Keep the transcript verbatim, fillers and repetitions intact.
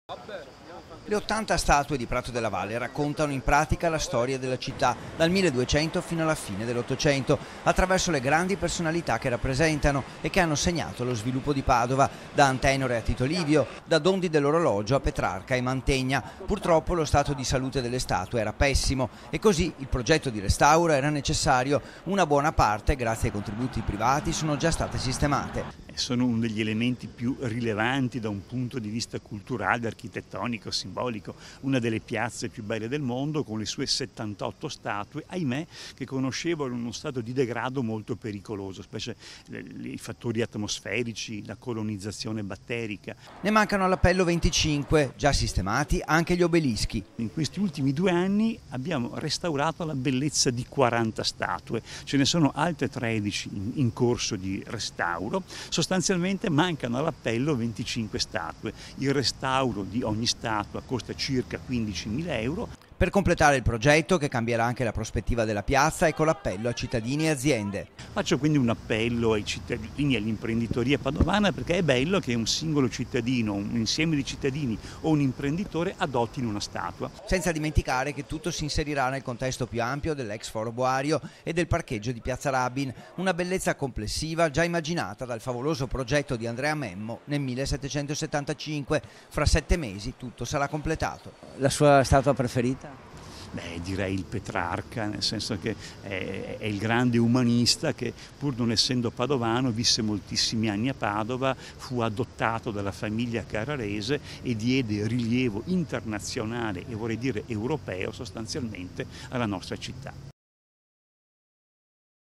Le ottanta statue di Prato della Valle raccontano in pratica la storia della città dal milleduecento fino alla fine dell'Ottocento, attraverso le grandi personalità che rappresentano e che hanno segnato lo sviluppo di Padova, da Antenore a Tito Livio, da Dondi dell'orologio a Petrarca e Mantegna. Purtroppo lo stato di salute delle statue era pessimo e così il progetto di restauro era necessario. Una buona parte, grazie ai contributi privati, sono già state sistemate. Sono uno degli elementi più rilevanti da un punto di vista culturale, architettonico, simbolico, una delle piazze più belle del mondo con le sue settantotto statue, ahimè, che conoscevano uno stato di degrado molto pericoloso, specie i fattori atmosferici, la colonizzazione batterica. Ne mancano all'appello venticinque, già sistemati anche gli obelischi. In questi ultimi due anni abbiamo restaurato la bellezza di quaranta statue, ce ne sono altre tredici in, in corso di restauro. Sostanzialmente mancano all'appello venticinque statue. Il restauro di ogni statua costa circa quindicimila euro. Per completare il progetto, che cambierà anche la prospettiva della piazza, ecco l'appello a cittadini e aziende. Faccio quindi un appello ai cittadini e all'imprenditoria padovana, perché è bello che un singolo cittadino, un insieme di cittadini o un imprenditore adottino una statua. Senza dimenticare che tutto si inserirà nel contesto più ampio dell'ex Foro Boario e del parcheggio di Piazza Rabin, una bellezza complessiva già immaginata dal favoloso progetto di Andrea Memmo nel millesettecentosettantacinque. Fra sette mesi tutto sarà completato. La sua statua preferita? Beh, direi il Petrarca, nel senso che è, è il grande umanista che, pur non essendo padovano, visse moltissimi anni a Padova, fu adottato dalla famiglia carrarese e diede rilievo internazionale e vorrei dire europeo sostanzialmente alla nostra città.